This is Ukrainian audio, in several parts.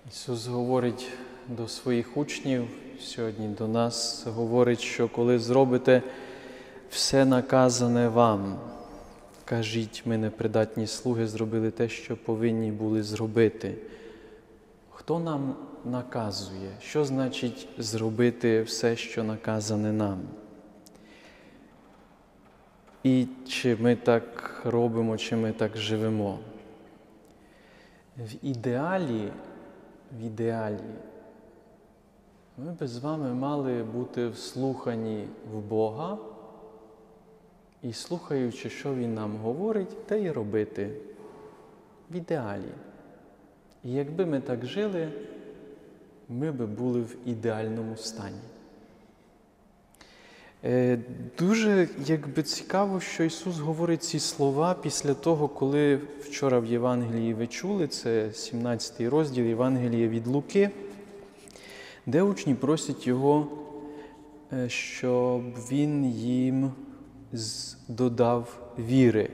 Ісус говорить до своїх учнів, сьогодні до нас говорить, що коли зробите все наказане вам, кажіть, ми непридатні слуги зробили те, що повинні були зробити. Хто нам наказує? Що значить зробити все, що наказане нам? І чи ми так робимо, чи ми так живемо? В ідеалі ми б з вами мали бути вслухані в Бога і, слухаючи, що Він нам говорить, те й робити. В ідеалі. І якби ми так жили, ми б були в ідеальному стані. Дуже цікаво, що Ісус говорить ці слова після того, коли вчора в Євангелії ви чули, це 17 розділ Євангелія від Луки, де учні просять Його, щоб Він їм додав віри.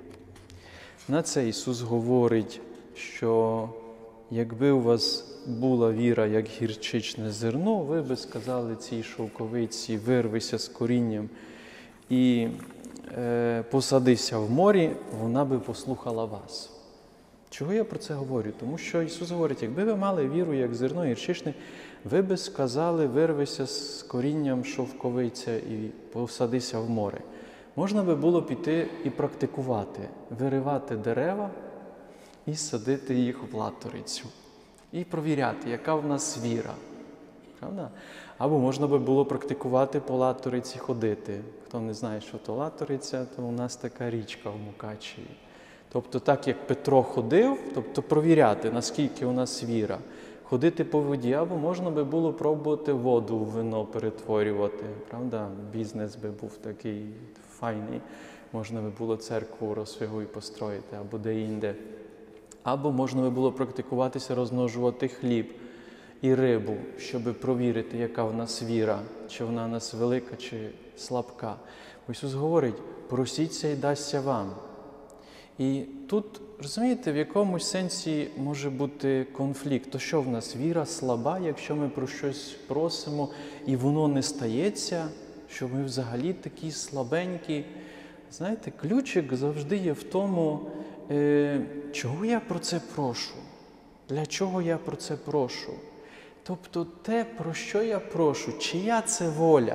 На це Ісус говорить, що якби у вас була віра, як гірчичне зерно, ви би сказали цій шовковиці, вирвися з корінням і посадися в морі, вона би послухала вас. Чого я про це говорю? Тому що Ісус говорить, якби ви мали віру, як зерно гірчичне, ви би сказали, вирвися з корінням шовковиця і посадися в море. Можна би було піти і практикувати, виривати дерева і садити їх в латорицю. І провіряти, яка в нас віра. Правда? Або можна би було практикувати по латориці ходити. Хто не знає, що то латориця, то у нас така річка в Мукачеві. Тобто так, як Петро ходив, тобто провіряти, наскільки у нас віра. Ходити по воді, або можна би було пробувати воду в вино перетворювати. Правда? Бізнес би був такий файний. Можна би було церкву Росвигу і построїти, або де-інде. Або можна би було практикуватися розмножувати хліб і рибу, щоб провірити, яка в нас віра, чи вона в нас велика, чи слабка. Ісус говорить, просіться і дасться вам. І тут, розумієте, в якомусь сенсі може бути конфлікт. То що в нас віра слаба, якщо ми про щось просимо, і воно не стається, що ми взагалі такі слабенькі. Знаєте, ключик завжди є в тому, чого я про це прошу? Для чого я про це прошу? Тобто те, про що я прошу, чия це воля?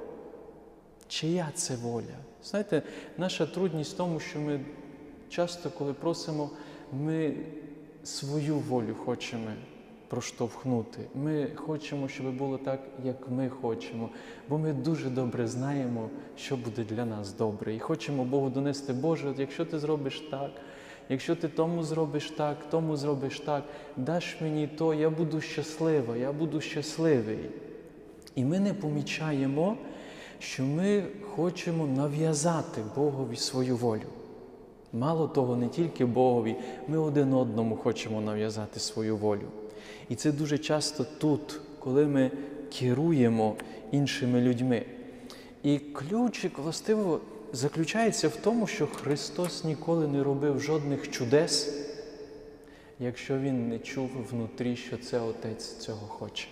Чия це воля? Знаєте, наша трудність в тому, що ми часто, коли просимо, ми свою волю хочемо проштовхнути. Ми хочемо, щоб було так, як ми хочемо. Бо ми дуже добре знаємо, що буде для нас добре. І хочемо Богу донести, Боже, от якщо ти зробиш так, якщо ти тому зробиш так, даш мені то, я буду щаслива, я буду щасливий. І ми не помічаємо, що ми хочемо нав'язати Богові свою волю. Мало того, не тільки Богові, ми один одному хочемо нав'язати свою волю. І це дуже часто тут, коли ми керуємо іншими людьми. І ключик, властиво, заключається в тому, що Христос ніколи не робив жодних чудес, якщо Він не чув внутрі, що це Отець цього хоче.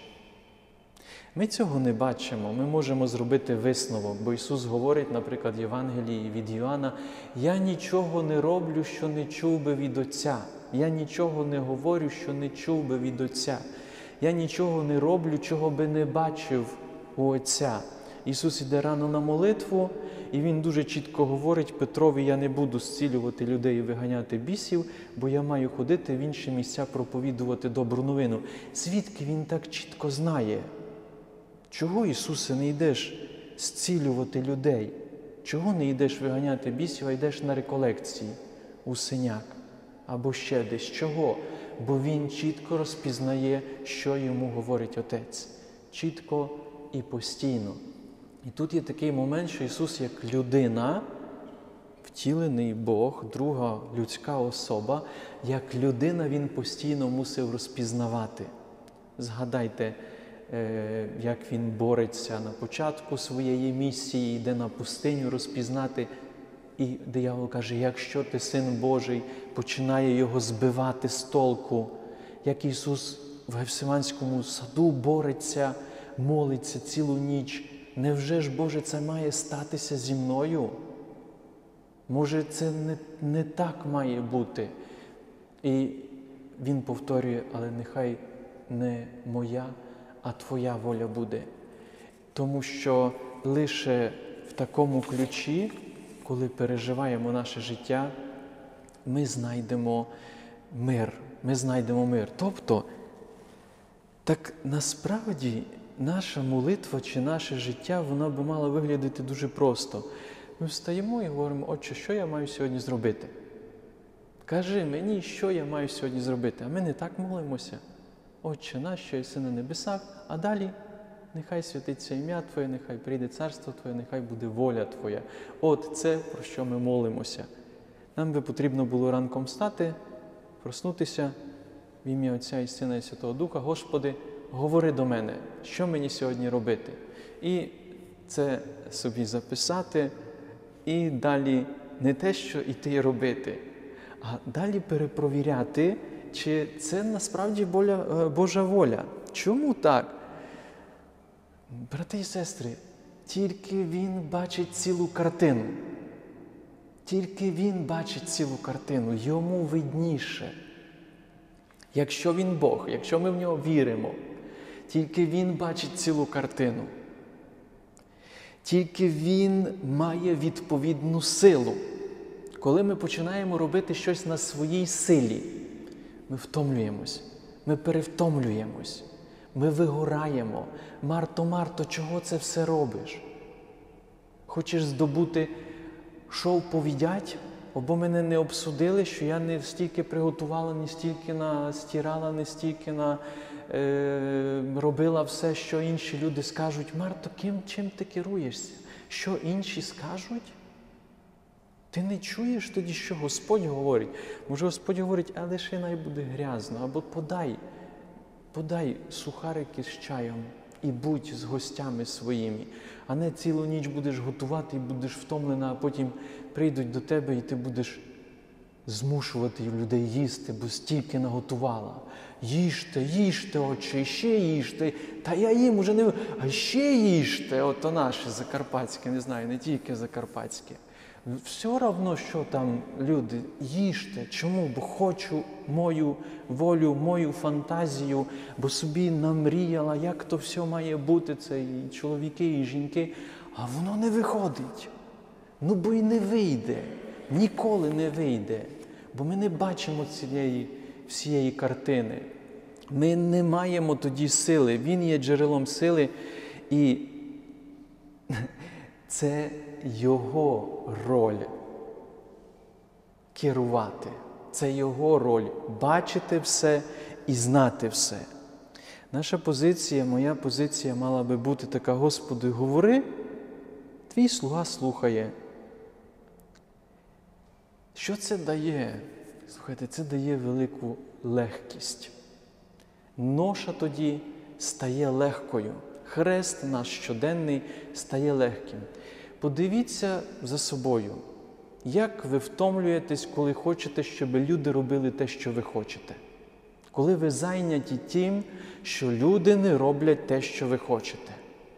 Ми цього не бачимо, ми можемо зробити висновок, бо Ісус говорить, наприклад, в Євангелії від Йоанна, «Я нічого не роблю, що не чув би від Отця. Я нічого не говорю, що не чув би від Отця. Я нічого не роблю, чого би не бачив у Отця». Ісус іде рано на молитву, і Він дуже чітко говорить Петрові, я не буду зцілювати людей і виганяти бісів, бо я маю ходити в інші місця проповідувати добру новину. Звідки Він так чітко знає? Чого, Ісусе, не йдеш зцілювати людей? Чого не йдеш виганяти бісів, а йдеш на реколекції у Синяк? Або ще десь. Чого? Бо Він чітко розпізнає, що йому говорить Отець. Чітко і постійно. І тут є такий момент, що Ісус як людина, втілений Бог, друга людська особа, як людина Він постійно мусив розпізнавати. Згадайте, як Він бореться на початку своєї місії, йде на пустиню розпізнати. І диявол каже, якщо ти Син Божий, починає його збивати з толку. Як Ісус в Гефсиманському саду бореться, молиться цілу ніч. Невже ж, Боже, це має статися зі мною? Може, це не так має бути? І він повторює, але нехай не моя, а Твоя воля буде. Тому що лише в такому ключі, коли переживаємо наше життя, ми знайдемо мир. Ми знайдемо мир. Тобто, так насправді наша молитва чи наше життя, воно би мало виглядати дуже просто. Ми встаємо і говоримо: Отче, що я маю сьогодні зробити? Кажи мені, що я маю сьогодні зробити. А ми не так молимося. Отче наш, що єси на небесах, а далі нехай святиться ім'я Твоє, нехай прийде царство Твоє, нехай буде воля Твоя. От це, про що ми молимося. Нам би потрібно було ранком встати, проснутися в ім'я Отця і Сина і Святого Духа. Господи, говори до мене, що мені сьогодні робити. І це собі записати, і далі не те, що йти робити, а далі перепровіряти, чи це насправді Божа воля. Чому так? Брати і сестри, тільки Він бачить цілу картину. Тільки Він бачить цілу картину, Йому видніше. Якщо Він Бог, якщо ми в Нього віримо, тільки Він бачить цілу картину. Тільки Він має відповідну силу. Коли ми починаємо робити щось на своїй силі, ми втомлюємось, ми перевтомлюємось, ми вигораємо. Марто, Марто, чого це все робиш? Хочеш здобути, що вповідять, або мене не обсудили, що я не стільки приготувала, не стільки настирала, не стільки робила все, що інші люди скажуть. Марто, чим ти керуєшся? Що інші скажуть? Ти не чуєш тоді, що Господь говорить? Може, Господь говорить, а лише най буде грязно, або подай сухарики з чаєм і будь з гостями своїми. А не цілу ніч будеш готувати і будеш втомлена, а потім прийдуть до тебе і ти будеш змушувати людей їсти, бо стільки наготувала. Їжте, Отче, і ще їжте. Та я їм уже не... А ще їжте, ото наше закарпатське, не знаю, не тільки закарпатське. Все одно, що там люди, їжте. Чому? Бо хочу мою волю, мою фантазію, бо собі намріяла, як то все має бути, це і чоловіки, і жінки, а воно не виходить. Ну, бо й не вийде, ніколи не вийде, бо ми не бачимо всієї картини. Ми не маємо тоді сили, Він є джерелом сили, і це Його роль керувати. Це Його роль бачити все і знати все. Наша позиція, моя позиція мала би бути така: Господи, говори, Твій слуга слухає. Що це дає? Слухайте, це дає велику легкість. Ноша тоді стає легкою. Хрест наш щоденний стає легким. Подивіться за собою, як ви втомлюєтесь, коли хочете, щоб люди робили те, що ви хочете. Коли ви зайняті тим, що люди не роблять те, що ви хочете.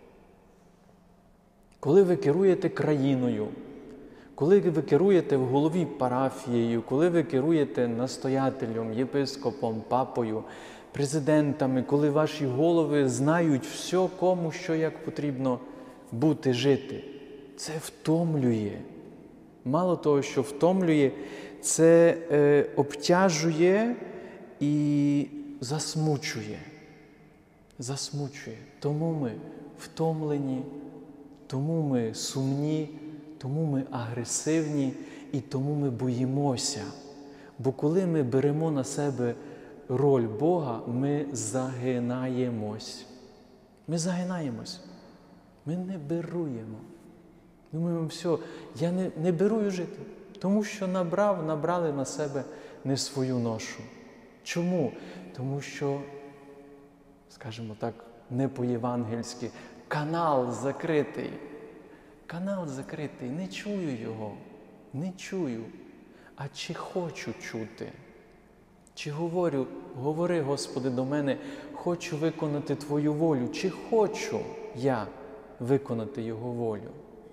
Коли ви керуєте країною, коли ви керуєте в голові парафією, коли ви керуєте настоятелем, єпископом, папою, президентами, коли ваші голови знають все, кому, що, як потрібно бути, жити. Це втомлює. Мало того, що втомлює, це обтяжує і засмучує. Засмучує. Тому ми втомлені, тому ми сумні, тому ми агресивні і тому ми боїмося. Бо коли ми беремо на себе роль Бога, ми загинаємось. Ми загинаємось. Ми не беруємо. Думаємо, все, я не берую жити, тому що набрали на себе не свою ношу. Чому? Тому що, скажімо так, не по-євангельськи, канал закритий. Канал закритий, не чую його, не чую. А чи хочу чути? Чи говори, Господи, до мене, хочу виконати Твою волю, чи хочу я виконати Його волю?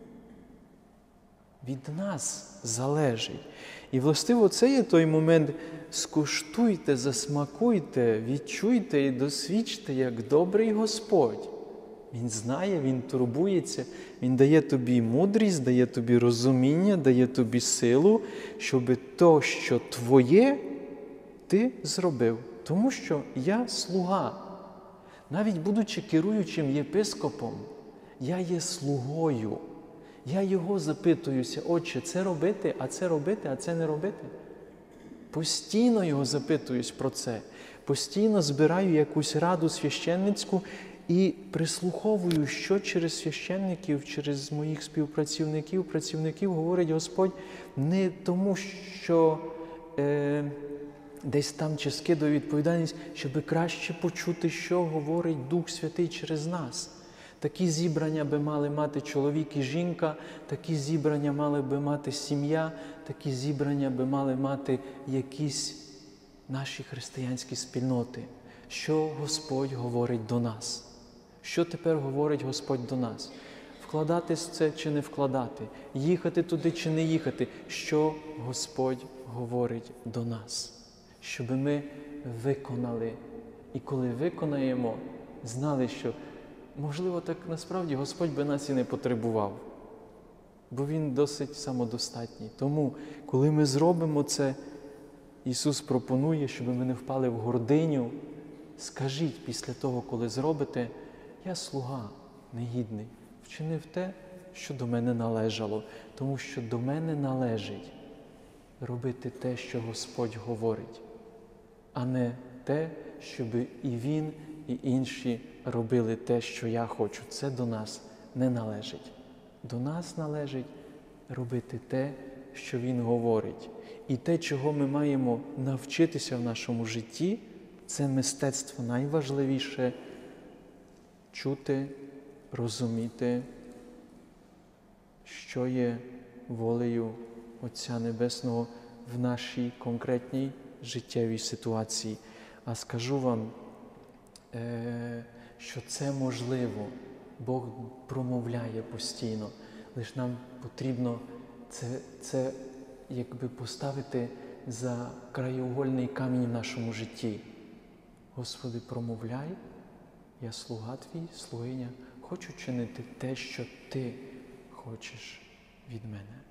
Від нас залежить. І, властиво, це є той момент: скуштуйте, засмакуйте, відчуйте і досвідчте, як добрий Господь. Він знає, Він турбується, Він дає тобі мудрість, дає тобі розуміння, дає тобі силу, щоб то, що твоє, ти зробив. Тому що я слуга. Навіть будучи керуючим єпископом, я є слугою. Я його запитуюся: Отче, це робити, а це не робити? Постійно його запитуюсь про це. Постійно збираю якусь раду священницьку і прислуховую, що через священників, через моїх співпрацівників, працівників говорить Господь, не тому, що десь там чи скидує відповідальність, щоб краще почути, що говорить Дух Святий через нас. Такі зібрання би мали мати чоловік і жінка, такі зібрання мали би мати сім'я, такі зібрання би мали мати якісь наші християнські спільноти. Що Господь говорить до нас? Що тепер говорить Господь до нас? Вкладатись в це чи не вкладати? Їхати туди чи не їхати? Що Господь говорить до нас? Щоб ми виконали. І коли виконаємо, знали, що можливо, так насправді Господь би нас і не потребував, бо Він досить самодостатній. Тому, коли ми зробимо це, Ісус пропонує, щоб ми не впали в гординю. Скажіть після того, коли зробите: я слуга негідний, вчинив те, що до мене належало, тому що до мене належить робити те, що Господь говорить, а не те, щоб і Він, і інші робили те, що я хочу. Це до нас не належить. До нас належить робити те, що Він говорить. І те, чого ми маємо навчитися в нашому житті, це мистецтво найважливіше – чути, розуміти, що є волею Отця Небесного в нашій конкретній життєвій ситуації. А скажу вам, що це можливо. Бог промовляє постійно. Лише нам потрібно це якби поставити за краєугольний камінь в нашому житті. Господи, промовляй, я слуга Твій, слугиня, хочу чинити те, що Ти хочеш від мене.